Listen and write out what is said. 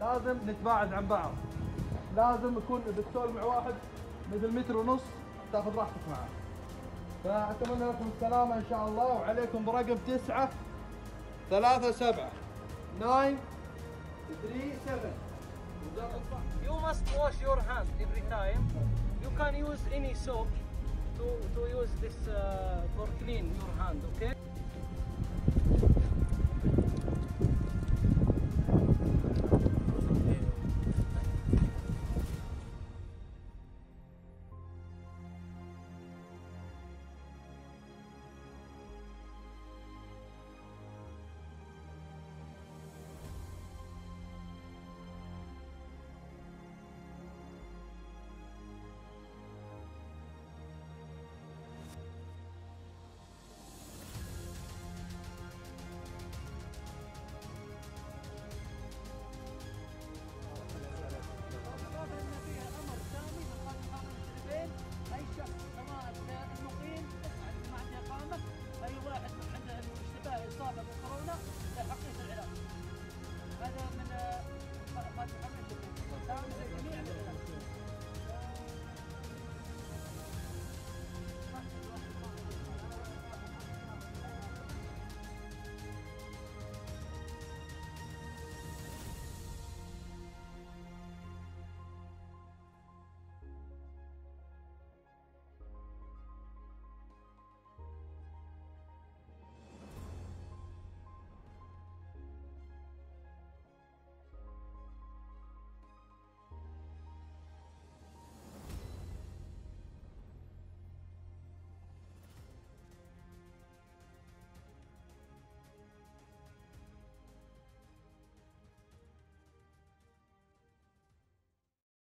لازم نتباعد عن بعض، لازم يكون الدكتور مع واحد مثل متر ونص تاخذ راحتك معه. فأتمنى لكم السلامة إن شاء الله، وعليكم برقم 9 3 7 9 3 7. You must wash your hands every time. You can use any soap to use this for clean your hand, okay?